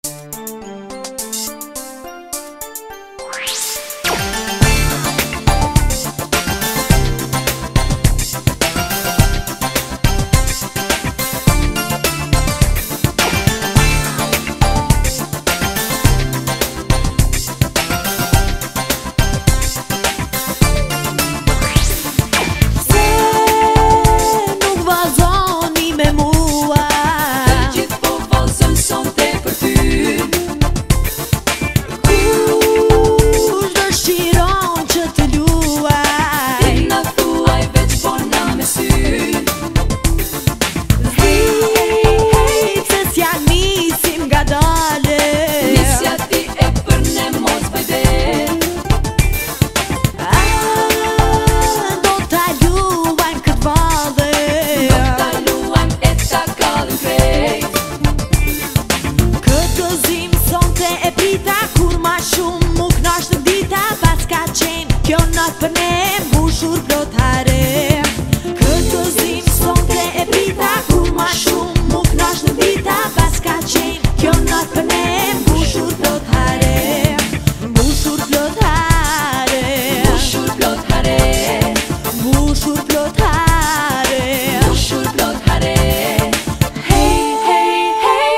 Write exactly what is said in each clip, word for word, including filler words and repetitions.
Për ne mbushur plotare Këtë zim sonte e prita Kur ma shumë mu knash në dita Pas ka qenë kjo not për ne mbushur plotare Mbushur plotare Mbushur plotare Mbushur plotare Mbushur plotare Hey, hey, hey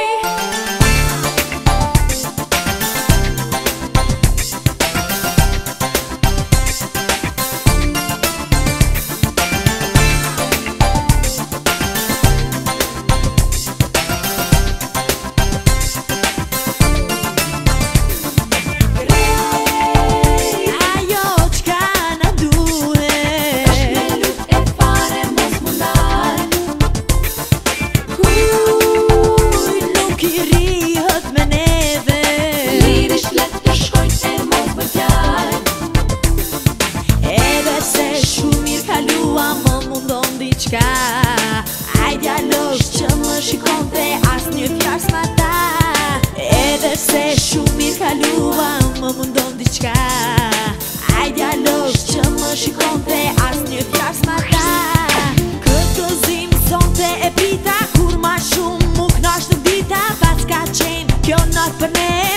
Ai dialog që më shikonte as një fjalë s'ma tha Edhe se shumë mirë kalua më mundon diçka Ai dialog që më shikonte as një fjalë s'ma tha Këtë zim sonte e prita Kur ma shumë mu knash në dita Pas ka qenë kjo not për ne